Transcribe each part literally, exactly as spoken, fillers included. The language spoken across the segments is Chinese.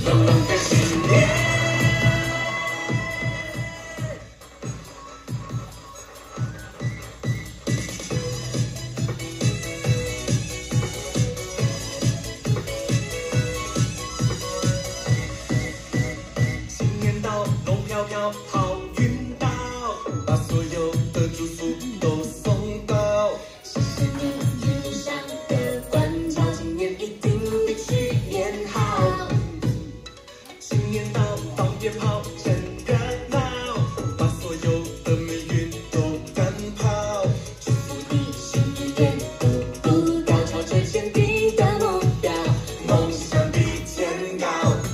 浓浓的信念。新年到，龙飘飘，好运到，把所有的祝福都送到。谢谢你一路上的关照，今年一定必须演好。新年到，放鞭炮，真热闹，把所有的霉运都赶跑。祝福你新一年步步高，朝着坚定的目标，梦想比天高。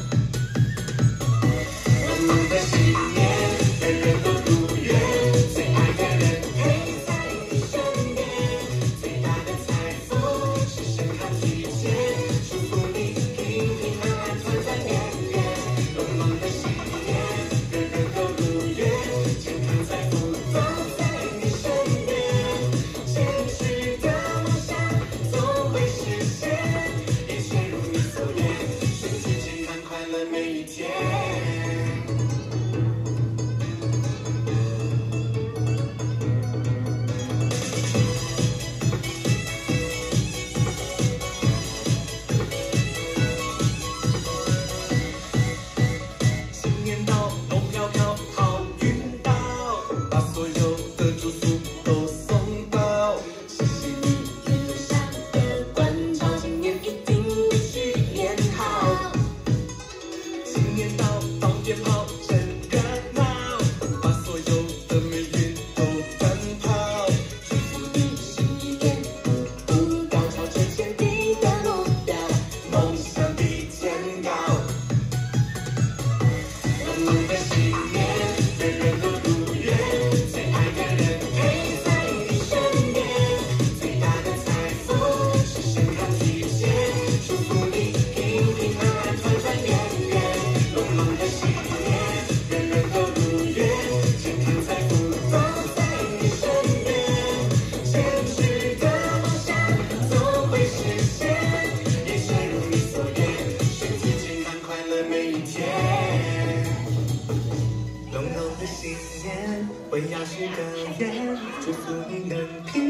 浓浓的信念，人人都如愿，最爱的人陪在你身边，最大的财富是身康体健，祝福你平平安安，团团圆圆。浓浓的信念，人人都如愿，健康财富都在你身边，坚持的梦想总会实现，一切如你所愿，身体健康快乐每一天。新年到，龙飘飘，好运到，把所有的祝福都送到。谢谢你一路上的关照，今年一定必须演好。新年到，放鞭炮，真热闹，把所有的霉运都赶跑。祝福你新一年步步高，朝着坚定的目标，梦想比天高。浓浓的信念，人人都如愿，最爱的人陪在你身边，最大的财富是身康体健，祝福你平平安安，团团圆圆。浓浓的信念，人人都如愿，健康财富都在你身边，坚持的梦想总会实现，一切如你所愿，身体健康快乐每一天。浓浓的信念，我要许个愿，祝福你能平